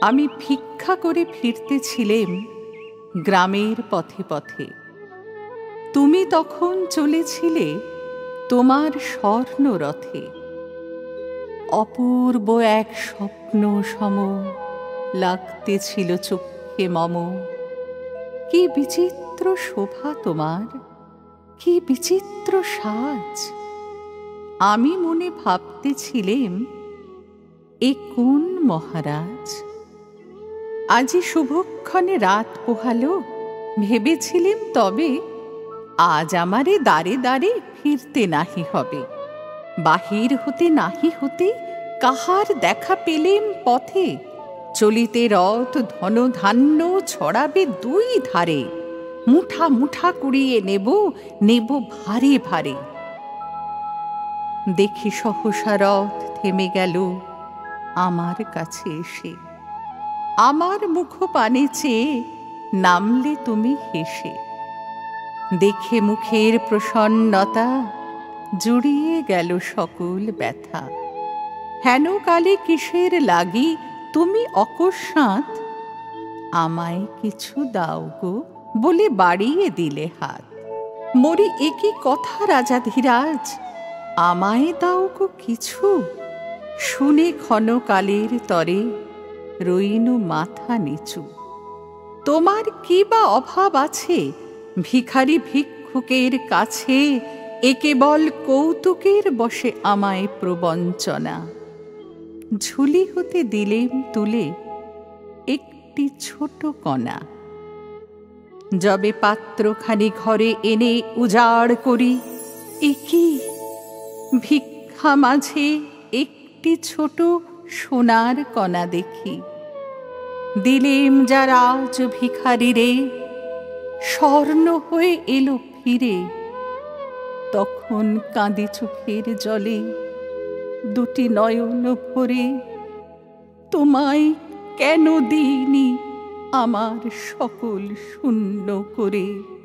আমি ভিক্ষা করে ফিরতেছিলেম গ্রামের পথে পথে। তুমি তখন চলেছিলে তোমার স্বর্ণরথে। অপূর্ব এক স্বপ্ন সম লাগতেছিল চক্ষে মম। কি বিচিত্র শোভা তোমার, কি বিচিত্র সাজ! আমি মনে ভাবতেছিলেম, এ কোন মহারাজ? আজি শুভক্ষণে রাত পোহালো, ভেবেছিলেম তবে আজ আমারে দ্বারে দ্বারে ফিরতে নাহি হবে। বাহির হতে নাহি হতে কাহার দেখা পেলেম পথে। চলিতে রথ ধন ধান্য ছড়াবে দুই ধারে। মুঠা মুঠা কুড়িয়ে নেব, নেব ভারে ভারে। দেখি সহসা রথ থেমে গেল আমার কাছে এসে। আমার মুখ পানে চেয়ে নামলে তুমি হেসে। দেখে মুখের প্রসন্নতা জুড়িয়ে গেল সকল ব্যথা। হেন কালে কিসের লাগি তুমি অকস্মাৎ আমায় কিছু দাও গো বলে বাড়িয়ে দিলে হাত। মরি একই কথা রাজাধিরাজ, আমায় দাও গো কিছু। শুনে ক্ষণকালের তরে রইনু মাথা নিচু। তোমার কি বা অভাব আছে ভিখারি ভিক্ষুকের কাছে? এ কেবল কৌতুকের বশে আমায় প্রবঞ্চনা। ঝুলি হতে দিলেম তুলে একটি ছোট কণা। যবে পাত্রখানি ঘরে এনে উজাড় করি, এ কি! ভিক্ষা মাঝে একটি ছোট সোনার কণা দেখি। দিলেম যারা আজ ভিখারিরে, স্বর্ণ হয়ে এলো ফিরে। তখন কাঁদি চোখের জলে দুটি নয়ন ভরে, তোমায় কেন দিইনি আমার সকল শূন্য করে।